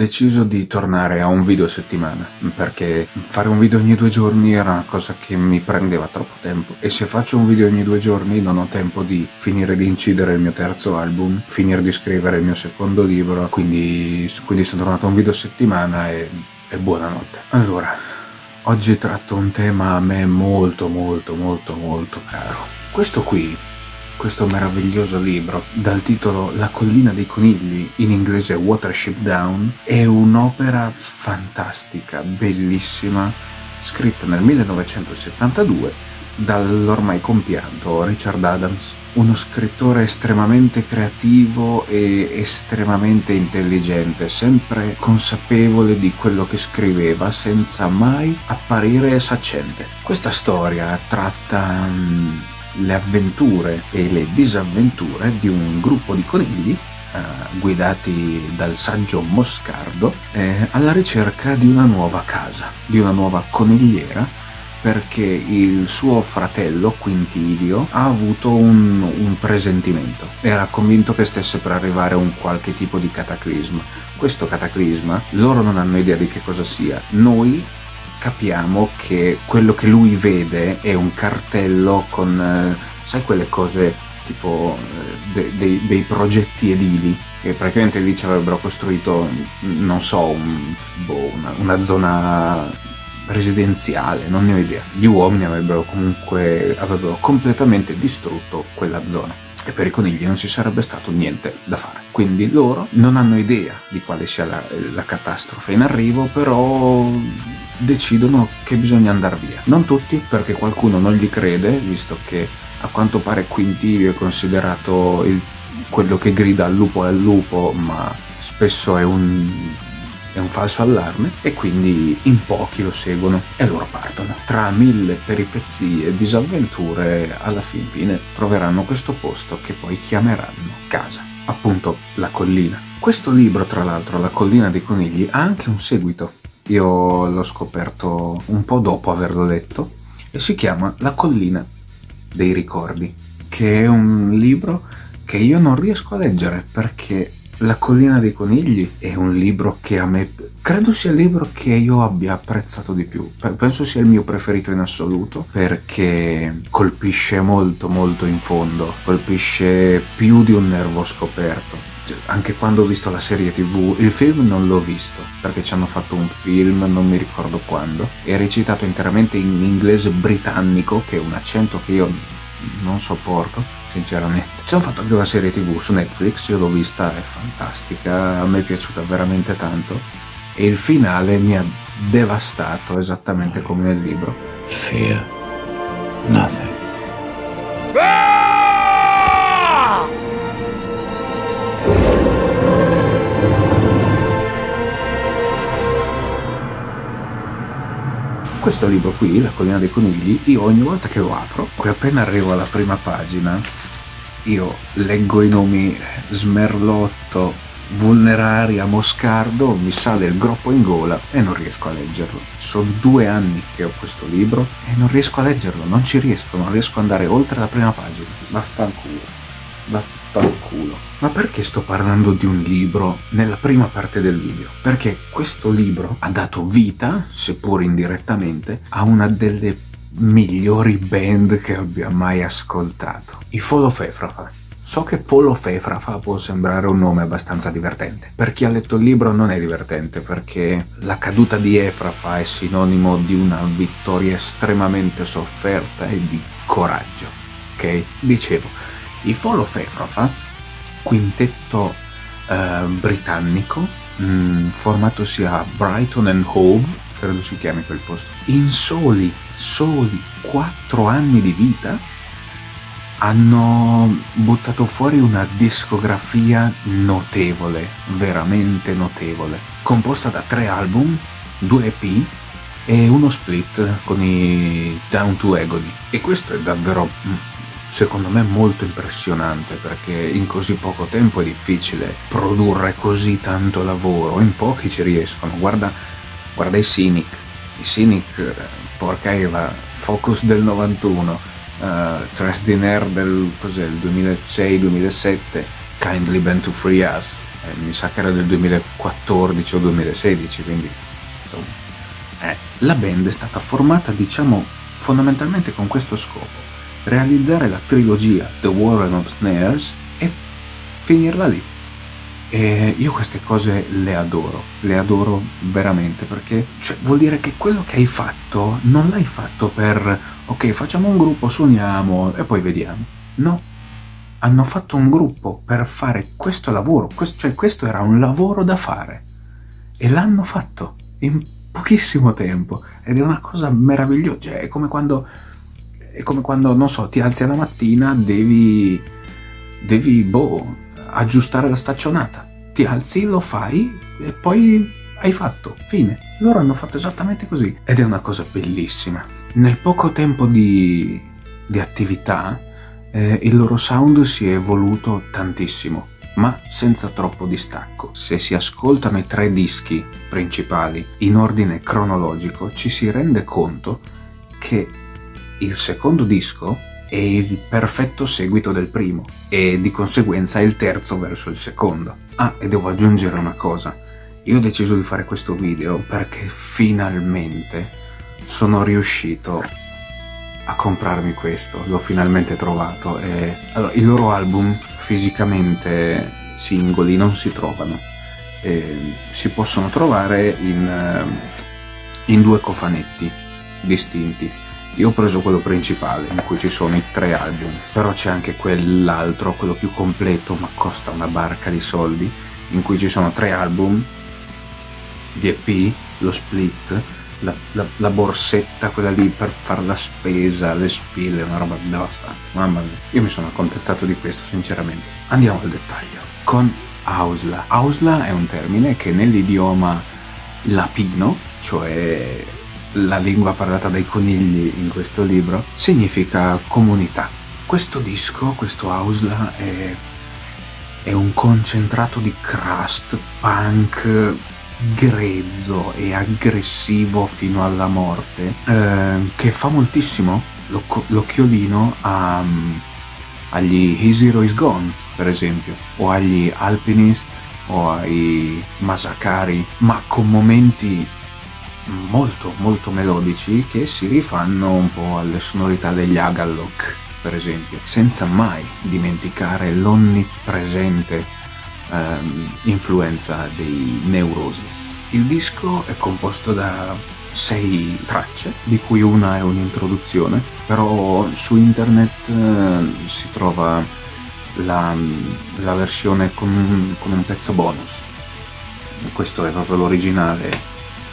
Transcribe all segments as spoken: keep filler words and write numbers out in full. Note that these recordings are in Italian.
deciso di tornare a un video a settimana, perché fare un video ogni due giorni era una cosa che mi prendeva troppo tempo, e se faccio un video ogni due giorni non ho tempo di finire di incidere il mio terzo album, finire di scrivere il mio secondo libro, quindi, quindi sono tornato a un video a settimana e, e buonanotte. Allora, oggi tratto un tema a me molto molto molto molto caro. Questo qui, questo meraviglioso libro dal titolo La collina dei conigli, in inglese Watership Down, è un'opera fantastica, bellissima, scritta nel millenovecentosettantadue dall'ormai compianto Richard Adams, uno scrittore estremamente creativo e estremamente intelligente, sempre consapevole di quello che scriveva senza mai apparire saccente. Questa storia tratta um, le avventure e le disavventure di un gruppo di conigli uh, guidati dal saggio Moscardo eh, alla ricerca di una nuova casa, di una nuova conigliera, perché il suo fratello Quintilio ha avuto un, un presentimento. Era convinto che stesse per arrivare un qualche tipo di cataclisma. Questo cataclisma loro non hanno idea di che cosa sia. Noi capiamo che quello che lui vede è un cartello con, eh, sai, quelle cose tipo eh, de, de, dei progetti edili, che praticamente lì ci avrebbero costruito, non so, un, boh, una, una zona residenziale, non ne ho idea. Gli uomini avrebbero comunque avrebbero completamente distrutto quella zona e per i conigli non ci sarebbe stato niente da fare. Quindi loro non hanno idea di quale sia la, la catastrofe in arrivo, però decidono che bisogna andare via. Non tutti, perché qualcuno non gli crede, visto che a quanto pare Quintilio è considerato il, quello che grida al lupo al lupo, ma spesso è un, è un falso allarme, e quindi in pochi lo seguono e loro partono. Tra mille peripezie e disavventure, alla fin fine troveranno questo posto che poi chiameranno casa, appunto la collina. Questo libro, tra l'altro, La collina dei conigli, ha anche un seguito. Io l'ho scoperto un po' dopo averlo letto e si chiama La collina dei ricordi, che è un libro che io non riesco a leggere perché La collina dei conigli è un libro che a me, credo sia il libro che io abbia apprezzato di più. Penso sia il mio preferito in assoluto, perché colpisce molto molto in fondo, colpisce più di un nervo scoperto. Anche quando ho visto la serie tv, il film non l'ho visto perché ci hanno fatto un film, non mi ricordo quando, è recitato interamente in inglese britannico, che è un accento che io non sopporto sinceramente. Ci hanno fatto anche una serie tv su Netflix, io l'ho vista, è fantastica, a me è piaciuta veramente tanto e il finale mi ha devastato esattamente come nel libro. Fear nothing. Questo libro qui, La collina dei conigli, io ogni volta che lo apro, poi appena arrivo alla prima pagina, io leggo i nomi Smerlotto, Vulneraria, Moscardo, mi sale il groppo in gola e non riesco a leggerlo. Sono due anni che ho questo libro e non riesco a leggerlo, non ci riesco, non riesco ad andare oltre la prima pagina. Vaffanculo, vaffanculo. Ma perché sto parlando di un libro nella prima parte del video? Perché questo libro ha dato vita, seppur indirettamente, a una delle migliori band che abbia mai ascoltato, i Folofefrafa. So che Folofefrafa può sembrare un nome abbastanza divertente. Per chi ha letto il libro non è divertente, perché la caduta di Efrafa è sinonimo di una vittoria estremamente sofferta e di coraggio. Ok? Dicevo, i Folofefrafa, quintetto eh, britannico, mh, formatosi a Brighton and Hove, credo si chiami quel posto, in soli, soli quattro anni di vita hanno buttato fuori una discografia notevole, veramente notevole, composta da tre album, due E P e uno split con i Down to Agony. E questo è davvero, secondo me, molto impressionante, perché in così poco tempo è difficile produrre così tanto lavoro, in pochi ci riescono. Guarda, guarda i Cynic, i Cynic, porca Eva, Focus del novantuno, uh, Trash Dinner del, cos'è, il duemilasei duemilasette, Kindly Bend to Free Us, eh, mi sa che era del duemilaquattordici o duemilasedici, quindi insomma eh, la band è stata formata, diciamo, fondamentalmente con questo scopo: realizzare la trilogia The Warren of Snares e finirla lì. E io queste cose le adoro, le adoro veramente, perché cioè, vuol dire che quello che hai fatto non l'hai fatto per ok, facciamo un gruppo, suoniamo e poi vediamo. No, hanno fatto un gruppo per fare questo lavoro, questo, cioè questo era un lavoro da fare e l'hanno fatto in pochissimo tempo ed è una cosa meravigliosa. Cioè, è come quando, è come quando, non so, ti alzi alla mattina, devi, devi, boh, aggiustare la staccionata. Ti alzi, lo fai e poi hai fatto, fine. Loro hanno fatto esattamente così ed è una cosa bellissima. Nel poco tempo di, di attività eh, il loro sound si è evoluto tantissimo, ma senza troppo distacco. Se si ascoltano i tre dischi principali in ordine cronologico, ci si rende conto che il secondo disco è il perfetto seguito del primo e di conseguenza è il terzo verso il secondo. Ah, e devo aggiungere una cosa. Io ho deciso di fare questo video perché finalmente sono riuscito a comprarmi questo. L'ho finalmente trovato. E allora, i loro album fisicamente singoli non si trovano. E si possono trovare in, in due cofanetti distinti. Io ho preso quello principale in cui ci sono i tre album, però c'è anche quell'altro, quello più completo, ma costa una barca di soldi, in cui ci sono tre album di E P, lo split, la, la, la borsetta, quella lì per fare la spesa, le spille, una roba devastante. Mamma mia, io mi sono accontentato di questo sinceramente. Andiamo al dettaglio. Con Hausla. Hausla è un termine che nell'idioma latino, cioè la lingua parlata dai conigli in questo libro, significa comunità. Questo disco, questo Hausla, è, è un concentrato di crust punk grezzo e aggressivo fino alla morte, eh, che fa moltissimo l'occhiolino a, agli His Hero Is Gone, per esempio, o agli Alpinist o ai Masakari, ma con momenti molto molto melodici che si rifanno un po' alle sonorità degli Agalloch, per esempio, senza mai dimenticare l'onnipresente ehm, influenza dei Neurosis. Il disco è composto da sei tracce, di cui una è un'introduzione, però su internet eh, si trova la, la versione con, con un pezzo bonus. Questo è proprio l'originale,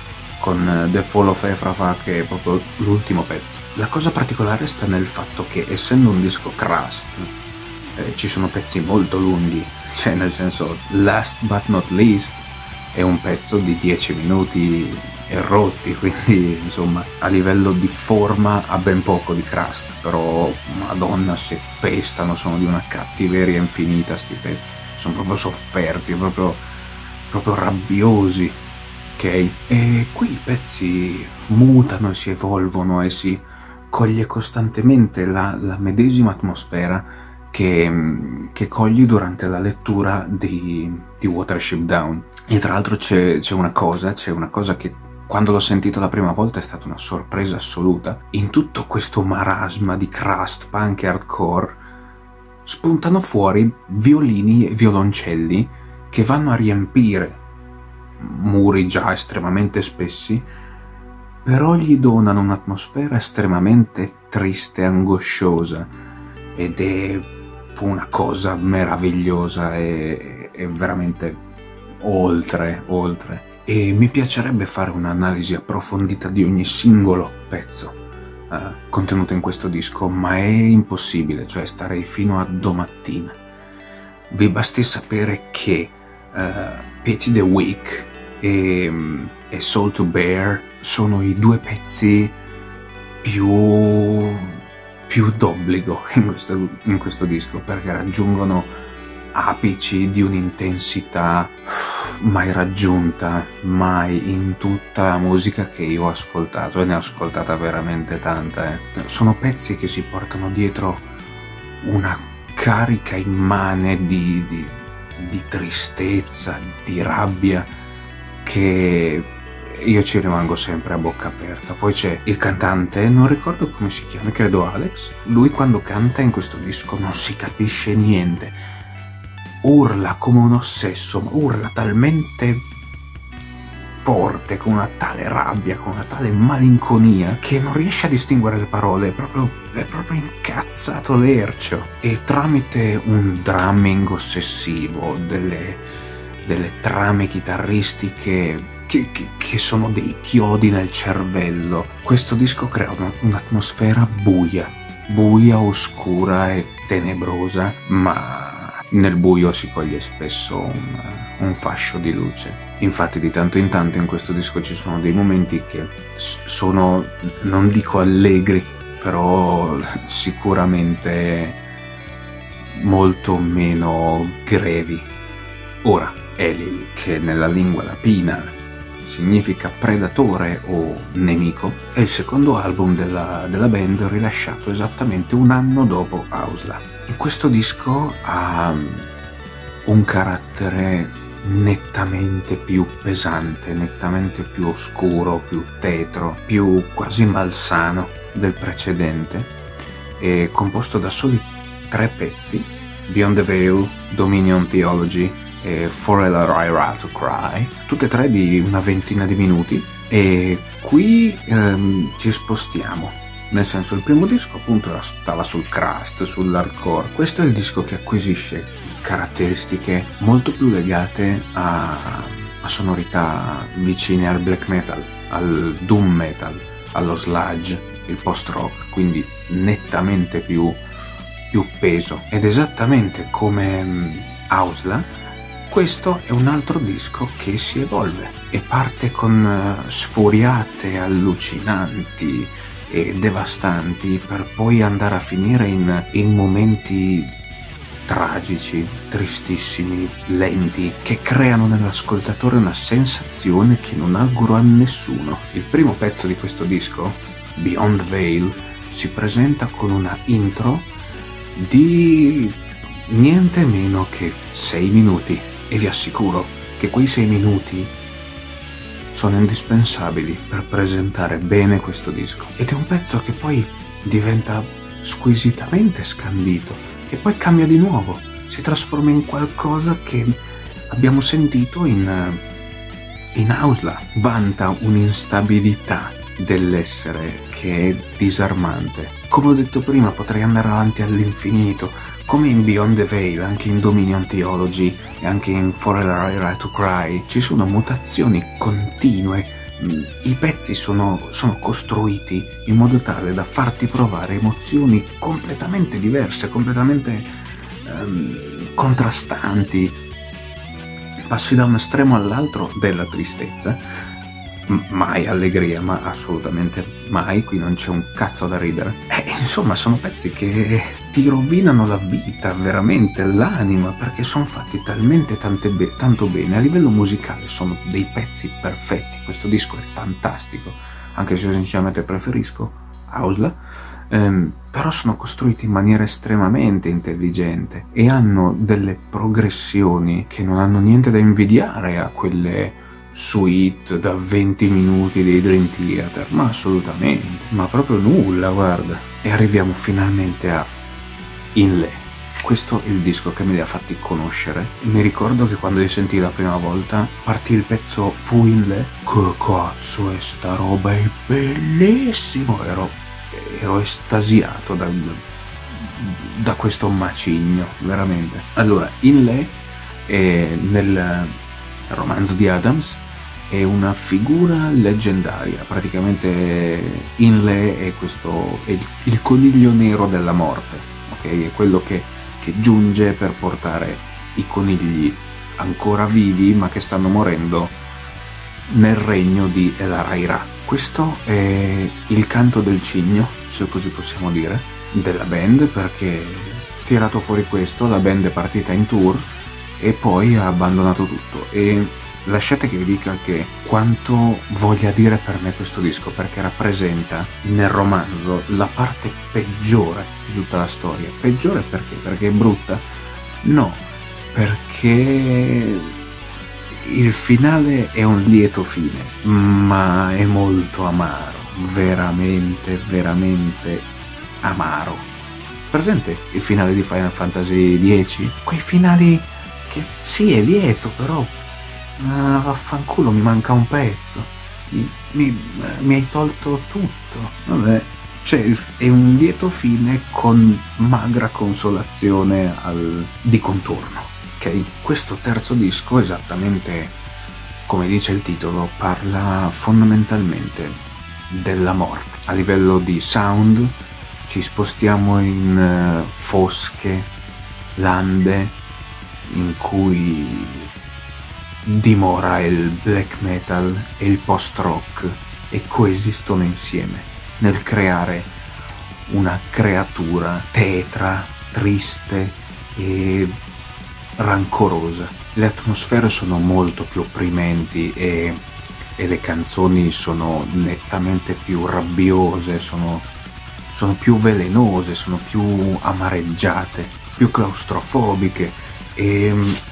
con The Fall of Ephrafa, che è proprio l'ultimo pezzo. La cosa particolare sta nel fatto che, essendo un disco crust, eh, ci sono pezzi molto lunghi, cioè nel senso, Last But Not Least è un pezzo di dieci minuti e rotti, quindi insomma a livello di forma ha ben poco di crust, però madonna se pestano, sono di una cattiveria infinita sti pezzi, sono proprio sofferti, proprio, proprio rabbiosi. Ok, e qui i pezzi mutano e si evolvono e si coglie costantemente la, la medesima atmosfera che, che cogli durante la lettura di, di Watership Down. E tra l'altro c'è una cosa, c'è una cosa che quando l'ho sentito la prima volta è stata una sorpresa assoluta. In tutto questo marasma di crust, punk e hardcore spuntano fuori violini e violoncelli che vanno a riempire muri già estremamente spessi, però gli donano un'atmosfera estremamente triste e angosciosa, ed è una cosa meravigliosa e, e veramente oltre, oltre. E mi piacerebbe fare un'analisi approfondita di ogni singolo pezzo uh, contenuto in questo disco, ma è impossibile, cioè starei fino a domattina. Vi basti sapere che uh, Pity the Weak e, e Soul to Bear sono i due pezzi più, più d'obbligo in questo, in questo disco, perché raggiungono apici di un'intensità mai raggiunta mai in tutta la musica che io ho ascoltato, e ne ho ascoltata veramente tanta. Eh. Sono pezzi che si portano dietro una carica immane di, di di tristezza, di rabbia, che io ci rimango sempre a bocca aperta. Poi c'è il cantante, non ricordo come si chiama, credo Alex. Lui quando canta in questo disco non si capisce niente, urla come un ossesso, ma urla talmente forte, con una tale rabbia, con una tale malinconia, che non riesce a distinguere le parole, è proprio, è proprio incazzato lercio. E tramite un drumming ossessivo, delle, delle trame chitarristiche che, che, che sono dei chiodi nel cervello, questo disco crea una, un'atmosfera buia, buia, oscura e tenebrosa, ma nel buio si coglie spesso un, un fascio di luce. Infatti di tanto in tanto in questo disco ci sono dei momenti che sono, non dico allegri, però sicuramente molto meno grevi. Ora, Elil, che nella lingua latina significa predatore o nemico, è il secondo album della, della band, rilasciato esattamente un anno dopo Ausla. In questo disco ha un carattere nettamente più pesante, nettamente più oscuro, più tetro, più quasi malsano del precedente. È composto da soli tre pezzi: Beyond the Veil, Dominion Theology e For a Lyra to Cry, tutte e tre di una ventina di minuti. E qui ehm, ci spostiamo, nel senso, il primo disco appunto stava sul crust, sull'hardcore. Questo è il disco che acquisisce caratteristiche molto più legate a, a sonorità vicine al black metal, al doom metal, allo sludge, il post rock, quindi nettamente più, più peso. Ed esattamente come um, Ausla, questo è un altro disco che si evolve e parte con uh, sfuriate allucinanti e devastanti, per poi andare a finire in, in momenti tragici, tristissimi, lenti, che creano nell'ascoltatore una sensazione che non auguro a nessuno. Il primo pezzo di questo disco, Beyond the Veil, si presenta con una intro di niente meno che sei minuti, e vi assicuro che quei sei minuti sono indispensabili per presentare bene questo disco. Ed è un pezzo che poi diventa squisitamente scandito e poi cambia di nuovo, si trasforma in qualcosa che abbiamo sentito in, in Ausla. Vanta un'instabilità dell'essere che è disarmante. Come ho detto prima, potrei andare avanti all'infinito, come in Beyond the Veil, anche in Dominion Theology e anche in For a Lyra to Cry. Ci sono mutazioni continue, i pezzi sono, sono costruiti in modo tale da farti provare emozioni completamente diverse, completamente ehm, contrastanti. Passi da un estremo all'altro della tristezza, M- mai allegria, ma assolutamente mai, qui non c'è un cazzo da ridere. Eh, insomma, sono pezzi che ti rovinano la vita, veramente l'anima, perché sono fatti talmente tante be- tanto bene. A livello musicale sono dei pezzi perfetti. Questo disco è fantastico, anche se sinceramente preferisco Ausla, ehm, però sono costruiti in maniera estremamente intelligente e hanno delle progressioni che non hanno niente da invidiare a quelle suite da venti minuti dei Dream Theater, ma assolutamente, ma proprio nulla, guarda. E arriviamo finalmente a Inle. Questo è il disco che me li ha fatti conoscere. Mi ricordo che quando li sentii la prima volta partì il pezzo Fu Inle. Che cazzo è sta roba, è bellissimo, ero, ero estasiato da, da questo macigno, veramente. Allora, Inle è nel romanzo di Adams, è una figura leggendaria. Praticamente Inle è questo, è il, il coniglio nero della morte, ok? È quello che, che giunge per portare i conigli ancora vivi ma che stanno morendo nel regno di El-Ahrairah. Questo è il canto del cigno, se così possiamo dire, della band, perché tirato fuori questo la band è partita in tour e poi ha abbandonato tutto. E lasciate che vi dica che quanto voglia dire per me questo disco, perché rappresenta nel romanzo la parte peggiore di tutta la storia. Peggiore perché? Perché è brutta? No, perché il finale è un lieto fine, ma è molto amaro, veramente, veramente amaro. Presente il finale di Final Fantasy dieci? Quei finali che sì, è lieto, però ah, vaffanculo, mi manca un pezzo. Mi, mi, mi hai tolto tutto. Vabbè, cioè è un lieto fine con magra consolazione al, di contorno. Ok, questo terzo disco, esattamente come dice il titolo, parla fondamentalmente della morte. A livello di sound ci spostiamo in uh, fosche lande in cui dimora il black metal e il post rock e coesistono insieme nel creare una creatura tetra, triste e rancorosa. Le atmosfere sono molto più opprimenti e, e le canzoni sono nettamente più rabbiose, sono, sono più velenose, sono più amareggiate, più claustrofobiche. E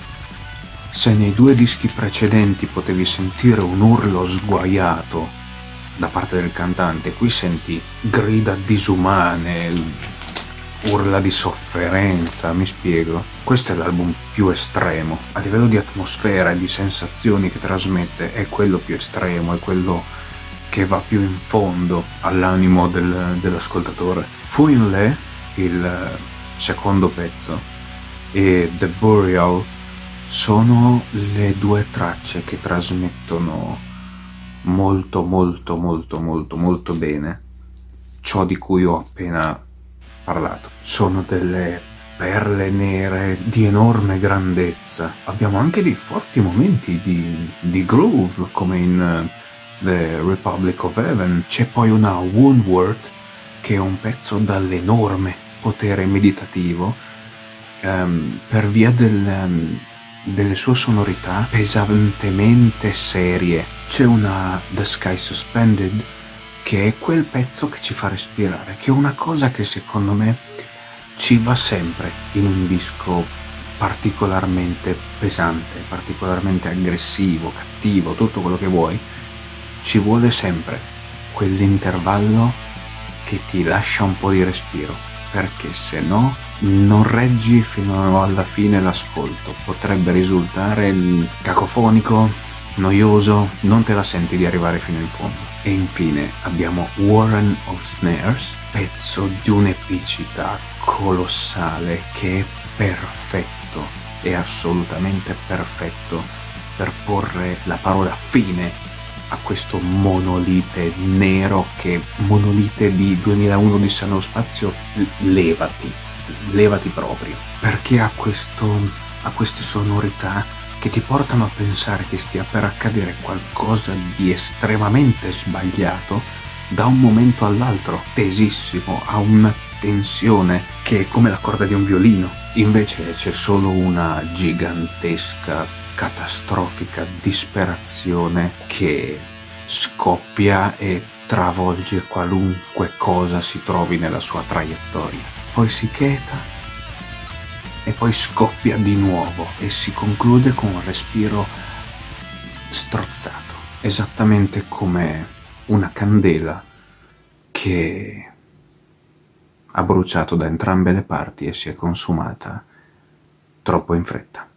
se nei due dischi precedenti potevi sentire un urlo sguaiato da parte del cantante, qui senti grida disumane, urla di sofferenza, mi spiego. Questo è l'album più estremo. A livello di atmosfera e di sensazioni che trasmette è quello più estremo, è quello che va più in fondo all'animo del, dell'ascoltatore. Fu in Le, il secondo pezzo, e The Burial sono le due tracce che trasmettono molto molto molto molto molto bene ciò di cui ho appena parlato. Sono delle perle nere di enorme grandezza. Abbiamo anche dei forti momenti di, di groove, come in uh, The Republic of Heaven. C'è poi una Woundward, che è un pezzo dall'enorme potere meditativo, um, per via del, um, delle sue sonorità pesantemente serie. C'è una The Sky Suspended, che è quel pezzo che ci fa respirare, che è una cosa che secondo me ci va sempre in un disco particolarmente pesante, particolarmente aggressivo, cattivo, tutto quello che vuoi. Ci vuole sempre quell'intervallo che ti lascia un po' di respiro, perché se no non reggi fino alla fine l'ascolto. Potrebbe risultare cacofonico, noioso, non te la senti di arrivare fino in fondo. E infine abbiamo Warren of Snares, pezzo di un'epicità colossale che è perfetto, è assolutamente perfetto per porre la parola fine a questo monolite nero che, monolite di duemilauno Odissea nello spazio, levati, levati proprio, perché ha questo, ha queste sonorità che ti portano a pensare che stia per accadere qualcosa di estremamente sbagliato da un momento all'altro, tesissimo, ha una tensione che è come la corda di un violino. Invece c'è solo una gigantesca, catastrofica disperazione che scoppia e travolge qualunque cosa si trovi nella sua traiettoria. Poi si cheta e poi scoppia di nuovo e si conclude con un respiro strozzato, esattamente come una candela che ha bruciato da entrambe le parti e si è consumata troppo in fretta.